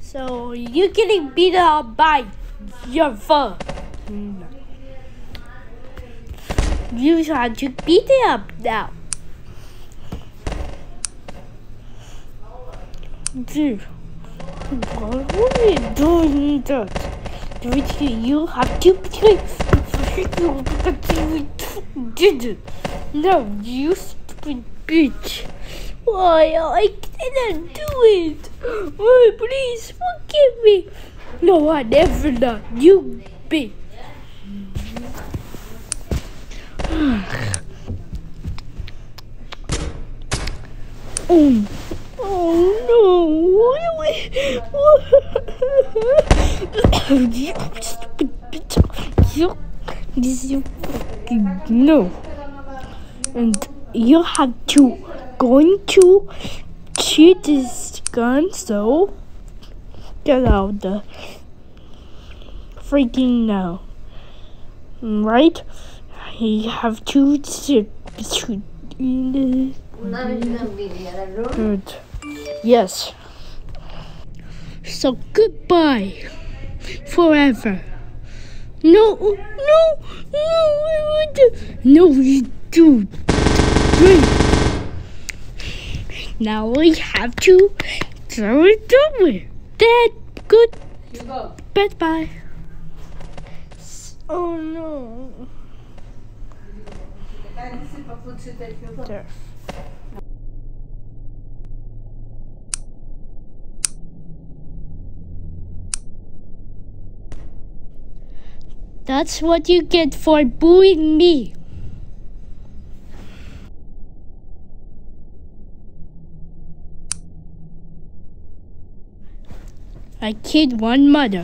So you're getting beat up by your fur. You have to beat it up now. Dude, why are you doing that? You have to did it. No, you stupid bitch. Why, I didn't do it. Oh, please forgive me. No, I never done. You bitch. Oh no! You stupid bitch! You fucking no! And you have to going to shoot this gun, so get out the freaking now, right? You have to shoot. Good. Yes. So goodbye forever. No, you do. Now we have to throw it over. That good. Bye. Oh no. There. That's what you get for booing me. I killed one mother.